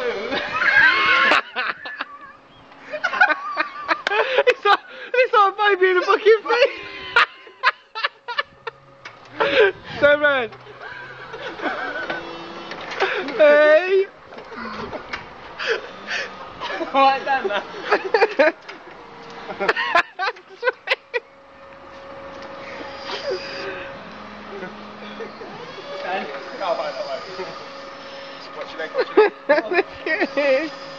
it's like a baby in a fucking face. Turn round. Hey. Right down there. No, wait. Watch your leg, watch your leg. Look at it.